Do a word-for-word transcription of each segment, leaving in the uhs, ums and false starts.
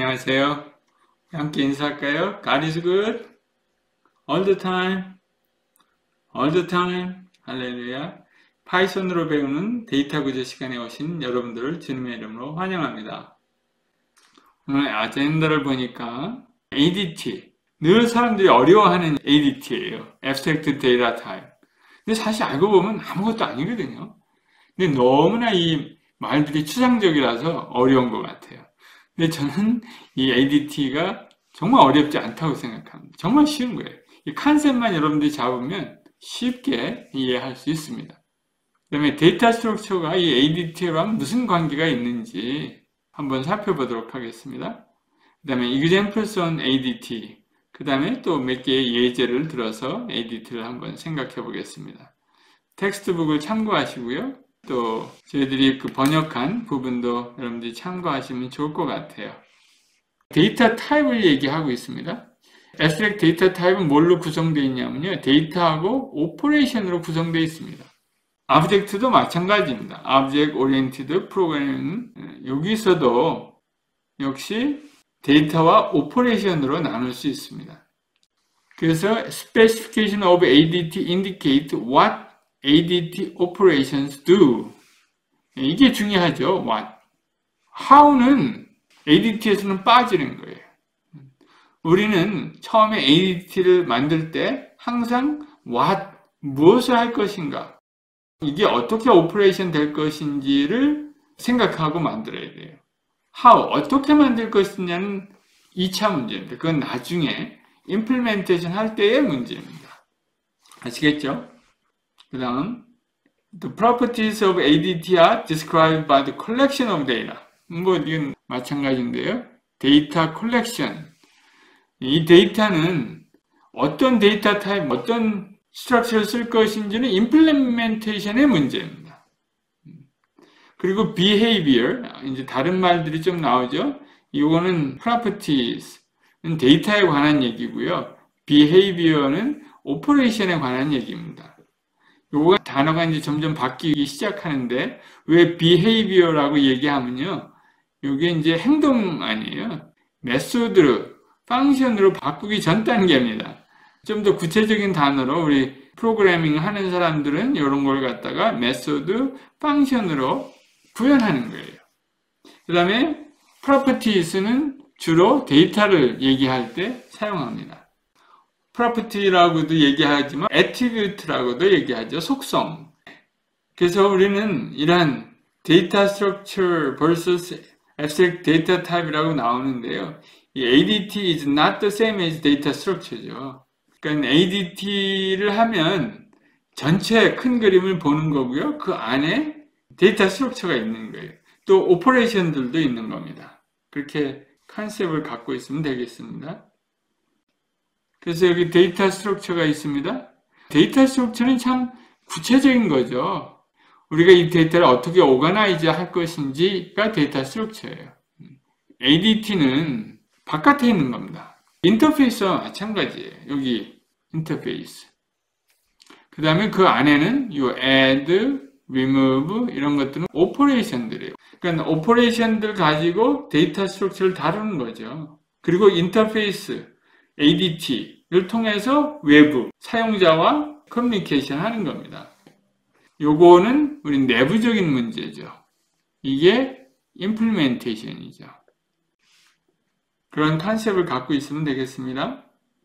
안녕하세요. 함께 인사할까요? God is good all the time, all the time. 할렐루야. 파이썬으로 배우는 데이터 구조 시간에 오신 여러분들을 주님의 이름으로 환영합니다. 오늘 아젠다를 보니까 에이디티, 늘 사람들이 어려워하는 에이디티예요. Abstract Data Type. 근데 사실 알고 보면 아무것도 아니거든요. 근데 너무나 이 말들이 추상적이라서 어려운 것 같아요. 근데 저는 이 에이디티가 정말 어렵지 않다고 생각합니다. 정말 쉬운 거예요. 이 컨셉만 여러분들이 잡으면 쉽게 이해할 수 있습니다. 그 다음에 데이터 스트럭처가 이 에이디티랑 무슨 관계가 있는지 한번 살펴보도록 하겠습니다. 그 다음에 examples on 에이디티, 그 다음에 또 몇 개의 예제를 들어서 에이디티를 한번 생각해 보겠습니다. 텍스트북을 참고하시고요. 또 저희들이 그 번역한 부분도 여러분들이 참고하시면 좋을 것 같아요. 데이터 타입을 얘기하고 있습니다. Abstract 데이터 타입은 뭘로 구성되어 있냐면요, 데이터하고 오퍼레이션으로 구성되어 있습니다. Object도 마찬가지입니다. Object Oriented Programming, 여기서도 역시 데이터와 오퍼레이션으로 나눌 수 있습니다. 그래서 Specification of 에이디티 indicate what 에이디티 operations do. 이게 중요하죠. What. How는 에이디티에서는 빠지는 거예요. 우리는 처음에 에이디티를 만들 때 항상 what, 무엇을 할 것인가, 이게 어떻게 오퍼레이션 될 것인지를 생각하고 만들어야 돼요. How, 어떻게 만들 것이냐는 이 차 문제입니다. 그건 나중에 implementation 할 때의 문제입니다. 아시겠죠? 그 다음, the properties of 에이디티 are described by the collection of data. 뭐, 이건 마찬가지인데요. 데이터 컬렉션. 이 데이터는 어떤 데이터 타입, 어떤 스트럭처를 쓸 것인지는 implementation의 문제입니다. 그리고 behavior, 이제 다른 말들이 좀 나오죠. 이거는 properties, 데이터에 관한 얘기고요. behavior는 operation에 관한 얘기입니다. 요거 단어가 이제 점점 바뀌기 시작하는데, 왜 behavior라고 얘기하면요, 요게 이제 행동 아니에요. 메소드로, 펑션으로 바꾸기 전 단계입니다. 좀 더 구체적인 단어로 우리 프로그래밍 하는 사람들은 이런 걸 갖다가 메소드, 펑션으로 구현하는 거예요. 그 다음에 properties는 주로 데이터를 얘기할 때 사용합니다. property라고도 얘기하지만 attribute라고도 얘기하죠. 속성. 그래서 우리는 이러한 data structure versus abstract data type이라고 나오는데요. 이 에이디티 is not the same as data structure죠. 그러니까 에이디티를 하면 전체 큰 그림을 보는 거고요. 그 안에 데이터 스트럭처가 있는 거예요. 또 오퍼레이션들도 있는 겁니다. 그렇게 컨셉을 갖고 있으면 되겠습니다. 그래서 여기 데이터 스트럭처가 있습니다. 데이터 스트럭처는 참 구체적인 거죠. 우리가 이 데이터를 어떻게 오가나이즈 할 것인지가 데이터 스트럭처예요. 에이디티는 바깥에 있는 겁니다. 인터페이스와 마찬가지예요. 여기 인터페이스. 그 다음에 그 안에는 이 add, remove 이런 것들은 오퍼레이션들이에요. 그러니까 오퍼레이션들 가지고 데이터 스트럭처를 다루는 거죠. 그리고 인터페이스, 에이디티를 통해서 외부 사용자와 커뮤니케이션 하는 겁니다. 요거는 우리 내부적인 문제죠. 이게 임플리멘테이션이죠. 그런 컨셉을 갖고 있으면 되겠습니다.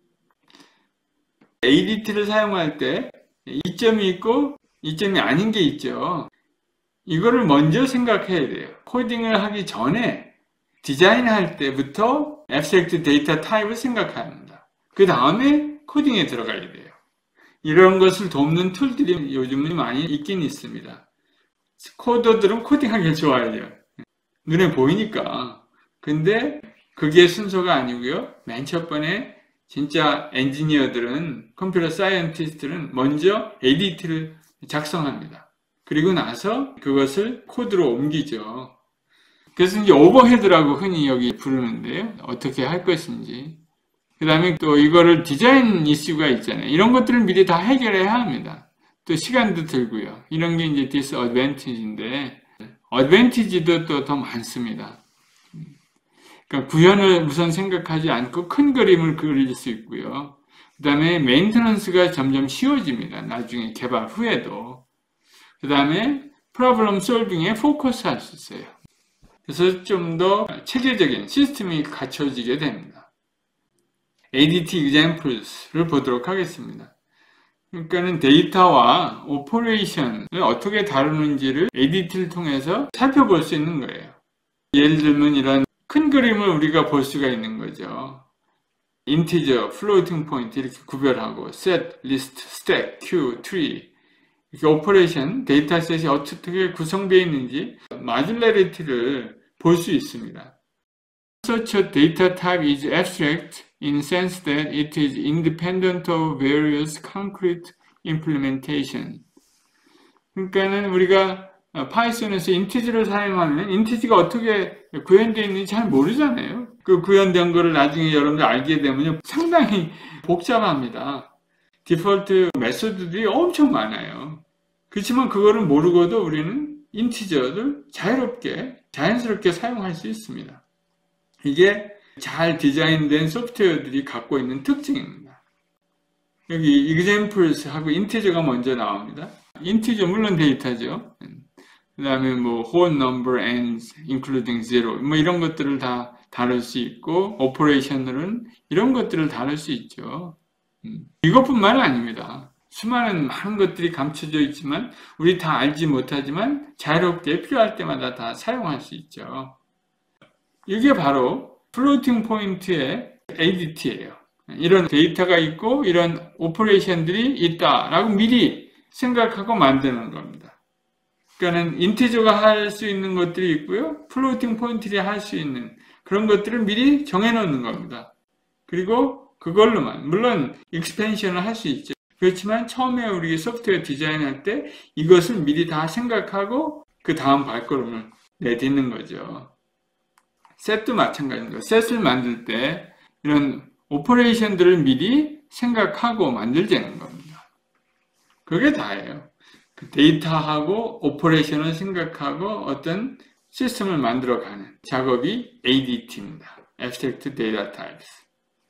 에이디티를 사용할 때 이점이 있고 이점이 아닌 게 있죠. 이거를 먼저 생각해야 돼요. 코딩을 하기 전에 디자인할 때부터 Abstract Data Type을 생각합니다. 그 다음에 코딩에 들어가야 돼요. 이런 것을 돕는 툴들이 요즘은 많이 있긴 있습니다. 코더들은 코딩하기 좋아해요. 눈에 보이니까. 근데 그게 순서가 아니고요. 맨 첫 번에 진짜 엔지니어들은, 컴퓨터 사이언티스트들은 먼저 에이디티를 작성합니다. 그리고 나서 그것을 코드로 옮기죠. 그래서 이제 오버헤드라고 흔히 여기 부르는데요. 어떻게 할 것인지. 그 다음에 또 이거를 디자인 이슈가 있잖아요. 이런 것들을 미리 다 해결해야 합니다. 또 시간도 들고요. 이런 게 이제 디스어드밴티지인데, 어드밴티지도 또 더 많습니다. 그러니까 구현을 우선 생각하지 않고 큰 그림을 그릴 수 있고요. 그 다음에 메인테넌스가 점점 쉬워집니다. 나중에 개발 후에도. 그 다음에 프로블럼 솔빙에 포커스 할 수 있어요. 그래서 좀 더 체계적인 시스템이 갖춰지게 됩니다. 에이디티 examples를 보도록 하겠습니다. 그러니까는 데이터와 오퍼레이션을 어떻게 다루는지를 에이디티를 통해서 살펴볼 수 있는 거예요. 예를 들면 이런 큰 그림을 우리가 볼 수가 있는 거죠. 인티저, 플로팅 포인트 이렇게 구별하고 set, list, stack, queue, tree 이렇게 오퍼레이션, 데이터셋이 어떻게 구성되어 있는지 마듈러리티를 볼 수 있습니다. Such a data type is abstract in sense that it is independent of various concrete implementation. 그러니까는 우리가 파이썬에서 인티지를 사용하면 인티지가 어떻게 구현되어 있는지 잘 모르잖아요. 그 구현된 거를 나중에 여러분들 알게 되면 상당히 복잡합니다. 디폴트 메소드들이 엄청 많아요. 그렇지만 그거를 모르고도 우리는 인티저를 자유롭게, 자연스럽게 사용할 수 있습니다. 이게 잘 디자인된 소프트웨어들이 갖고 있는 특징입니다. 여기 examples하고 인티저가 먼저 나옵니다. 인티저 물론 데이터죠. 그 다음에 뭐 whole number ends including zero 뭐 이런 것들을 다 다룰 수 있고 오퍼레이션들은 이런 것들을 다룰 수 있죠. 이것뿐만 아닙니다. 수많은 많은 것들이 감춰져 있지만 우리 다 알지 못하지만 자유롭게 필요할 때마다 다 사용할 수 있죠. 이게 바로 플로팅 포인트의 에이디티예요. 이런 데이터가 있고 이런 오퍼레이션들이 있다라고 미리 생각하고 만드는 겁니다. 그러니까는 인티저가 할 수 있는 것들이 있고요. 플로팅 포인트들이 할 수 있는 그런 것들을 미리 정해놓는 겁니다. 그리고 그걸로만 물론 익스펜션을 할 수 있죠. 그렇지만 처음에 우리 소프트웨어 디자인할 때 이것을 미리 다 생각하고 그 다음 발걸음을 내딛는 거죠. 셋도 마찬가지입니다. 셋을 만들 때 이런 오퍼레이션들을 미리 생각하고 만들자는 겁니다. 그게 다예요. 그 데이터하고 오퍼레이션을 생각하고 어떤 시스템을 만들어가는 작업이 에이디티입니다. Abstract Data Types.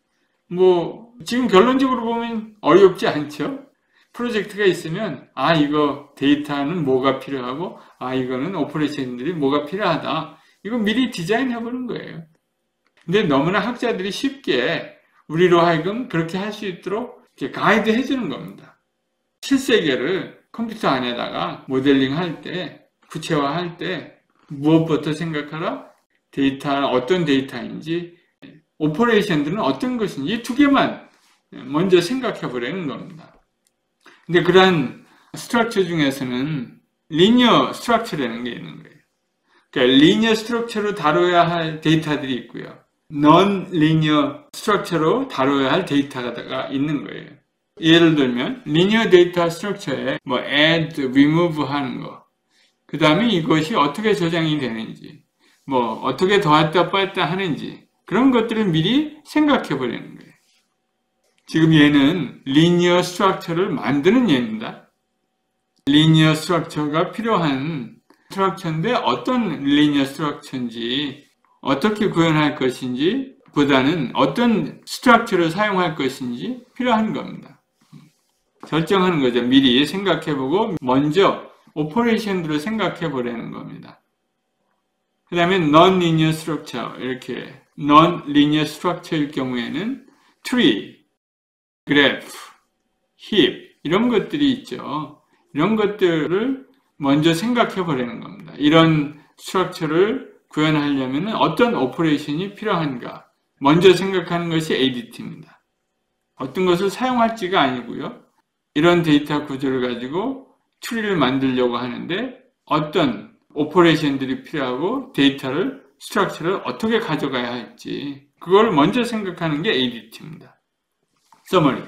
뭐 지금 결론적으로 보면 어렵지 않죠? 프로젝트가 있으면 아 이거 데이터는 뭐가 필요하고 아 이거는 오퍼레이션들이 뭐가 필요하다. 이거 미리 디자인해 보는 거예요. 근데 너무나 학자들이 쉽게 우리로 하여금 그렇게 할 수 있도록 가이드 해주는 겁니다. 실세계를 컴퓨터 안에다가 모델링 할 때, 구체화할 때 무엇부터 생각하라? 데이터는 어떤 데이터인지, 오퍼레이션들은 어떤 것인지 이 두 개만 먼저 생각해 보려는 겁니다. 근데 그러한 스트럭처 중에서는 리니어 스트럭처라는 게 있는 거예요. 그러니까 리니어 스트럭처로 다뤄야 할 데이터들이 있고요. non 리니어 스트럭처로 다뤄야 할 데이터가 있는 거예요. 예를 들면 리니어 데이터 스트럭처에 뭐 add, remove 하는 거, 그 다음에 이것이 어떻게 저장이 되는지, 뭐 어떻게 더했다 뺐다 하는지 그런 것들을 미리 생각해 보려는 거예요. 지금 얘는 리니어 스트럭처를 만드는 예입니다. 리니어 스트럭처가 필요한 스트럭처인데 어떤 리니어 스트럭처인지 어떻게 구현할 것인지 보다는 어떤 스트럭처를 사용할 것인지 필요한 겁니다. 결정하는 거죠. 미리 생각해보고 먼저 오퍼레이션들을 생각해 보려는 겁니다. 그 다음에 non-linear structure, 이렇게 non-linear structure일 경우에는 tree, graph, heap 이런 것들이 있죠. 이런 것들을 먼저 생각해 보려는 겁니다. 이런 스트럭처를 구현하려면 어떤 오퍼레이션이 필요한가 먼저 생각하는 것이 에이디티입니다. 어떤 것을 사용할지가 아니고요. 이런 데이터 구조를 가지고 트리를 만들려고 하는데 어떤 오퍼레이션들이 필요하고 데이터를, 스트럭처를 어떻게 가져가야 할지 그걸 먼저 생각하는 게 에이디티입니다. 서머리.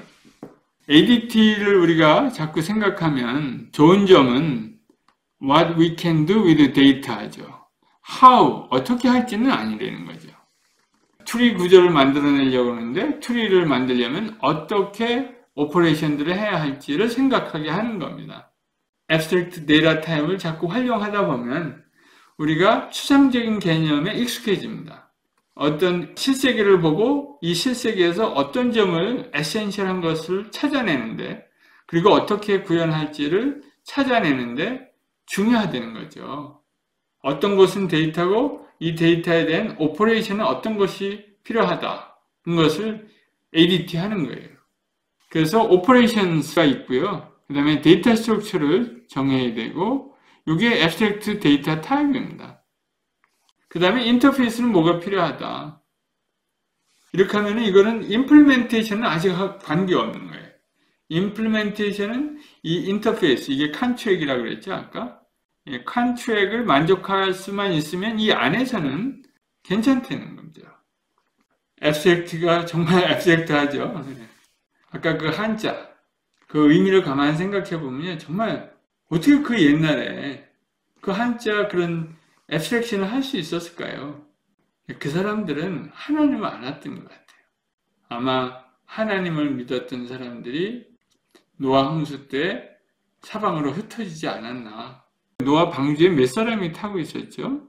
에이디티를 우리가 자꾸 생각하면 좋은 점은 what we can do with data죠. how, 어떻게 할지는 아니라는 거죠. 트리 구조를 만들어내려고 하는데 트리를 만들려면 어떻게 오퍼레이션들을 해야 할지를 생각하게 하는 겁니다. Abstract Data Type을 자꾸 활용하다 보면 우리가 추상적인 개념에 익숙해집니다. 어떤 실세계를 보고 이 실세계에서 어떤 점을 에센셜한 것을 찾아내는데, 그리고 어떻게 구현할지를 찾아내는데 중요하다는 거죠. 어떤 것은 데이터고 이 데이터에 대한 오퍼레이션은 어떤 것이 필요하다. 그것을 에이디티 하는 거예요. 그래서 오퍼레이션스가 있고요. 그 다음에 데이터 스트럭처를 정해야 되고, 이게 abstract 데이터 타입입니다. 그 다음에 인터페이스는 뭐가 필요하다. 이렇게 하면 이거는 임플리멘테이션은 아직 관계없는 거예요. 임플리멘테이션은 이 인터페이스, 이게 칸트랙이라고 그랬죠, 아까? 예, 칸트랙을 만족할 수만 있으면 이 안에서는 괜찮다는 겁니다. abstract가 정말 abstract하죠. 아까 그 한자, 그 의미를 가만히 생각해 보면 정말 어떻게 그 옛날에 그 한자 그런 abstraction을 할 수 있었을까요? 그 사람들은 하나님을 알았던 것 같아요. 아마 하나님을 믿었던 사람들이 노아 홍수 때 사방으로 흩어지지 않았나. 노아 방주에 몇 사람이 타고 있었죠?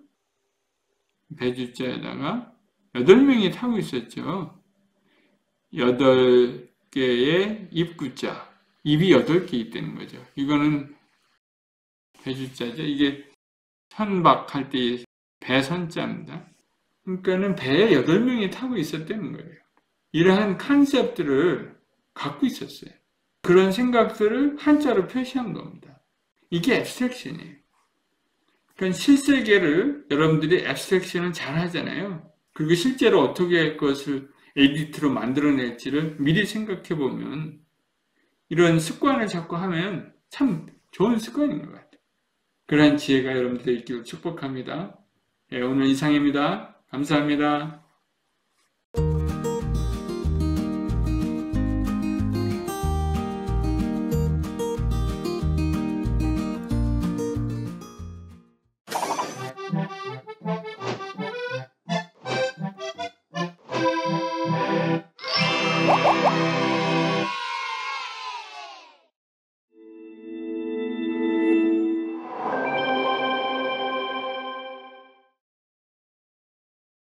배주자에다가 여덟 명이 타고 있었죠. 여덟 개의 입구자, 입이 여덟 개 있다는 거죠. 이거는 배주자죠. 이게 선박할 때 배선자입니다. 그러니까는 배에 여덟 명이 타고 있었다는 거예요. 이러한 컨셉들을 갖고 있었어요. 그런 생각들을 한자로 표시한 겁니다. 이게 앱스트랙션이에요. 그러니까 실세계를 여러분들이 앱스트랙션을 잘 하잖아요. 그리고 실제로 어떻게 그것을 에디트로 만들어낼지를 미리 생각해 보면 이런 습관을 자꾸 하면 참 좋은 습관인 것 같아요. 그러한 지혜가 여러분들의 있기를 축복합니다. 네, 오늘 이상입니다. 감사합니다.